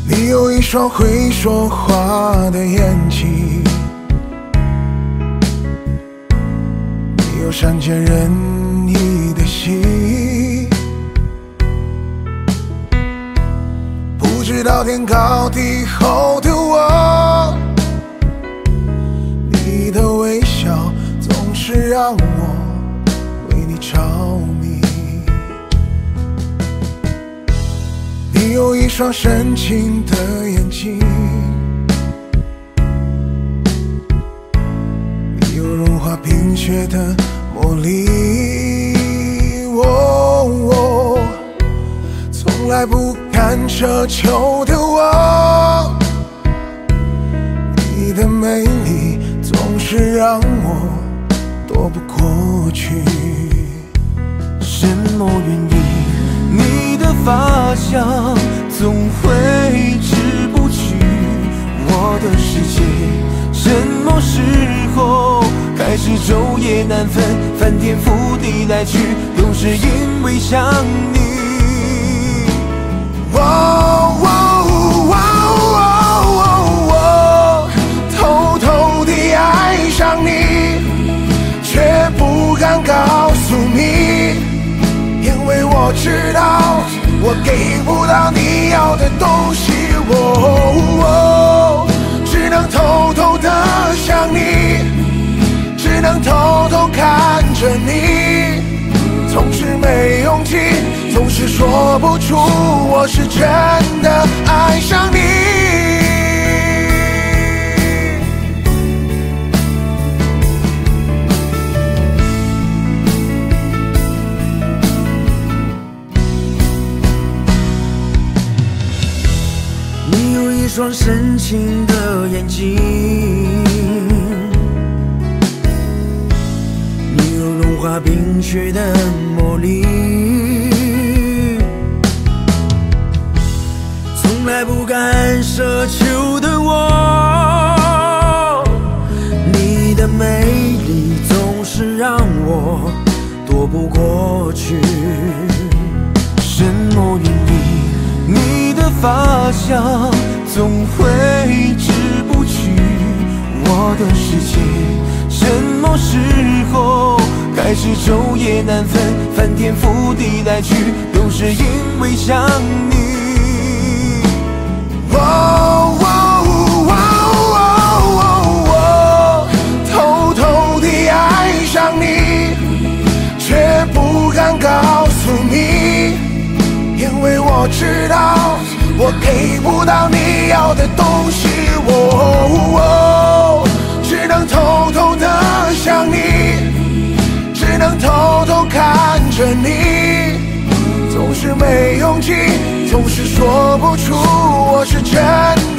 你有一双会说话的眼睛，你有善解人意的心，不知道天高地厚的我，你的微笑总是让我为你着迷。你有一双深情的眼睛，你有融化冰雪的魔力。从来不敢奢求的我，你的美丽总是让我躲不过去。 什么原因？你的发香总会止不去我的世界。什么时候开始昼夜难分，翻天覆地来去，都是因为想你。 偷偷地爱上你，却不敢告诉你，因为我知道我给不到你要的东西。只能偷偷地想你，只能偷偷看着你，总是没勇气，总是说不出我是真的爱上你。 你有一双深情的眼睛，你有融化冰雪的魔力，从来不敢奢求的我，你的美丽总是让我躲不过去。什么原因？你的发香总会止不去我的世界。什么时候开始昼夜难分，翻天覆地来去，都是因为想你。 偷偷地爱上你，却不敢告诉你，因为我知道我给不到你要的东西。只能偷偷地想你，只能偷偷看着你，总是没勇气，总是说不出我是真